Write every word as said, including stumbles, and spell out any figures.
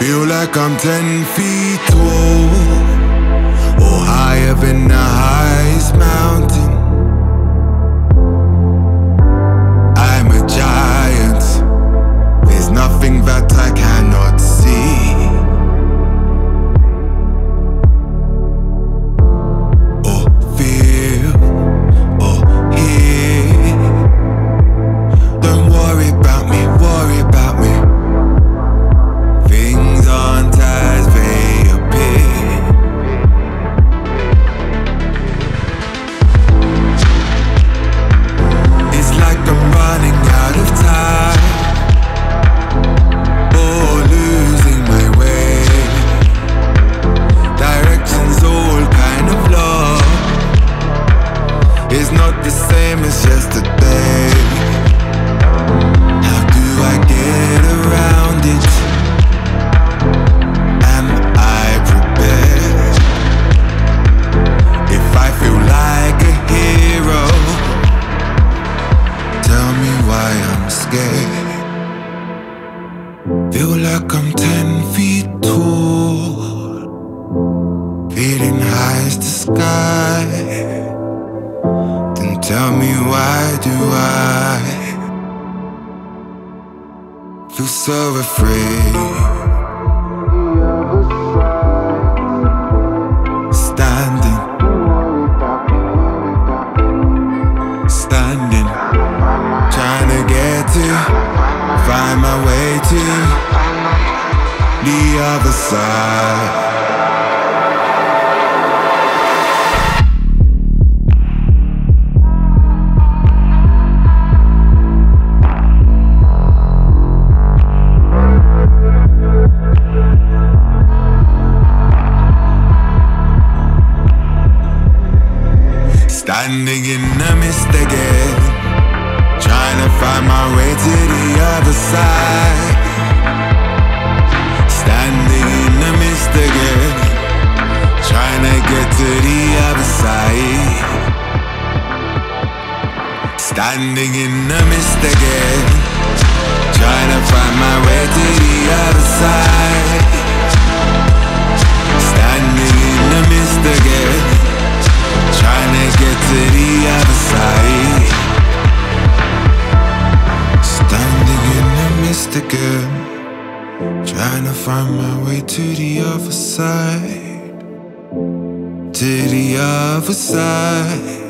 Feel like I'm ten feet tall, or higher than the highest mountain. I'm a giant, there's nothing that I cannot see or feel or hear. Don't worry about me, worry about me. Things aren't as they appear. It's like I'm running out of time, or losing my way. Directions all kind of lost. It's not the same as yesterday. How do I get around it? Am I prepared? If I feel like a hero, tell me why I'm scared. Feel like I'm ten feet tall, feeling high as the sky. Then tell me why do I feel so afraid? Standing, standing, trying to get to, find my way to the other side. Standing in the mist again, trying to find my way to the other side. Standing in the mist again, trying to get to the other side. Standing in the mist again, trying to find my way to the other side. Standing in the mist again, trying to get to the other side. Standing in the mist again, trying to find my way to the other side. To the other side.